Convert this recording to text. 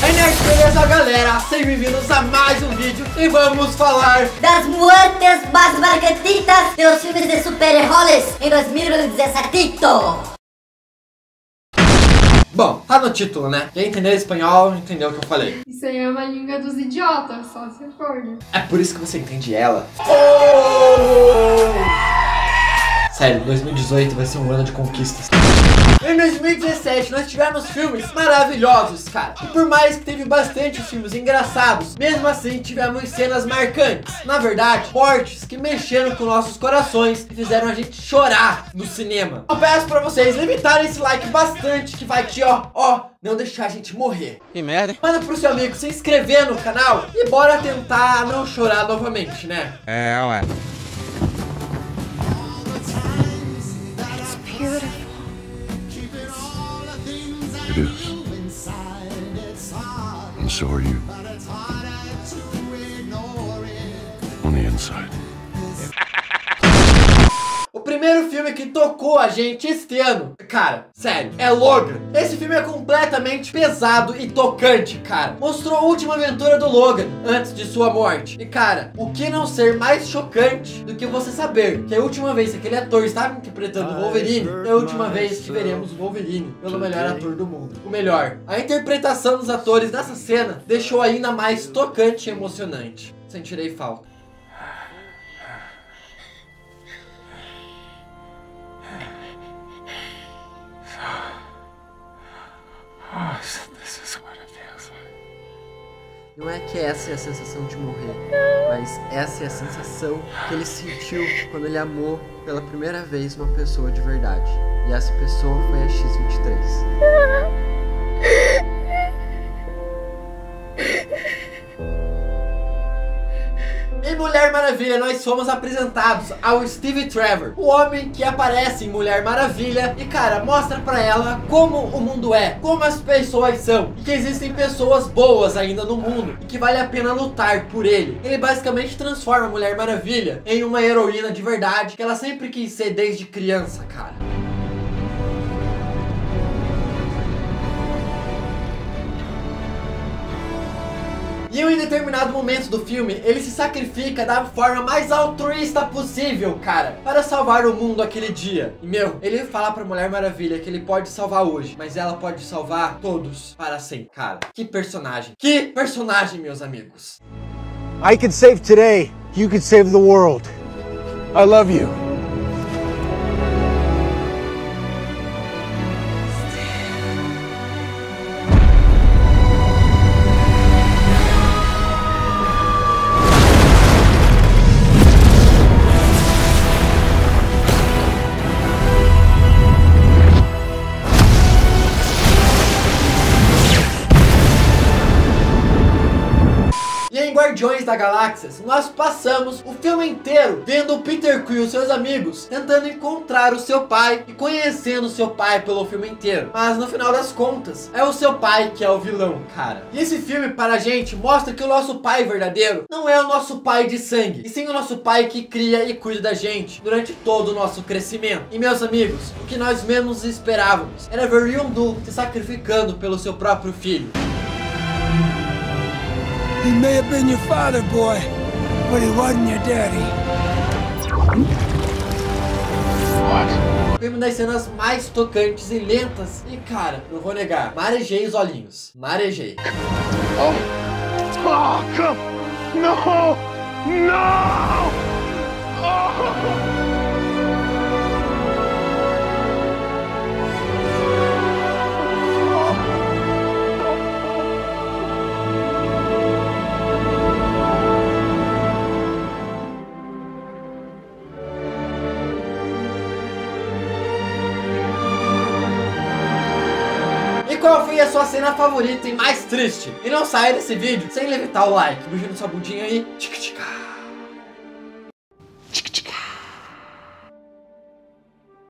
Aí, nerd, beleza, galera? Sejam bem-vindos a mais um vídeo e vamos falar das muertes mais marcatitas de los filmes de super-heróis em 2017. Bom, tá no título, né? Quem entendeu espanhol entendeu o que eu falei. Isso aí é uma língua dos idiotas, só se for. É por isso que você entende ela. Sério, 2018 vai ser um ano de conquistas. Em 2017 nós tivemos filmes maravilhosos, cara. E por mais que teve bastante filmes engraçados, mesmo assim tivemos cenas marcantes. Na verdade, mortes que mexeram com nossos corações e fizeram a gente chorar no cinema. Eu peço pra vocês limitarem esse like bastante, que vai aqui, ó, não deixar a gente morrer. Que merda, hein? Manda pro seu amigo se inscrever no canal e bora tentar não chorar novamente, né? É, ué. It is. And so are you. On the inside. O primeiro filme que tocou a gente este ano, cara, sério, é Logan. Esse filme é completamente pesado e tocante, cara. Mostrou a última aventura do Logan antes de sua morte. E, cara, o que não ser mais chocante do que você saber que a última vez que aquele ator estava interpretando o Wolverine é a última vez que veremos o Wolverine pelo melhor ator do mundo. O melhor, a interpretação dos atores nessa cena deixou ainda mais tocante e emocionante. Sentirei falta. Não é que essa é a sensação de morrer, mas essa é a sensação que ele sentiu quando ele amou pela primeira vez uma pessoa de verdade. E essa pessoa foi a X-23. Em Mulher Maravilha, nós fomos apresentados ao Steve Trevor, o homem que aparece em Mulher Maravilha e, cara, mostra pra ela como o mundo é, como as pessoas são, e que existem pessoas boas ainda no mundo e que vale a pena lutar por ele. Ele basicamente transforma a Mulher Maravilha em uma heroína de verdade que ela sempre quis ser desde criança, cara. E em um determinado momento do filme, ele se sacrifica da forma mais altruísta possível, cara, para salvar o mundo aquele dia. E, ele fala pra Mulher Maravilha que ele pode salvar hoje, mas ela pode salvar todos para sempre, cara. Que personagem, meus amigos. I could save today, you could save the world. I love you. Guardiões da Galáxia, nós passamos o filme inteiro vendo o Peter Quill e seus amigos tentando encontrar o seu pai e conhecendo o seu pai pelo filme inteiro. Mas no final das contas, é o seu pai que é o vilão, cara. E esse filme para a gente mostra que o nosso pai verdadeiro não é o nosso pai de sangue, e sim o nosso pai que cria e cuida da gente durante todo o nosso crescimento. E, meus amigos, o que nós menos esperávamos era ver Yondu se sacrificando pelo seu próprio filho. He may have been your father, boy, but he wasn't your daddy. What? Foi uma das cenas mais tocantes e lentas. E, cara, não vou negar, marejei os olhinhos. Marejei. Oh, come! No! No! Oh! Qual foi a sua cena favorita e mais triste? E não saia desse vídeo sem levitar o like. Beijando sua bundinha aí. Tica, tica.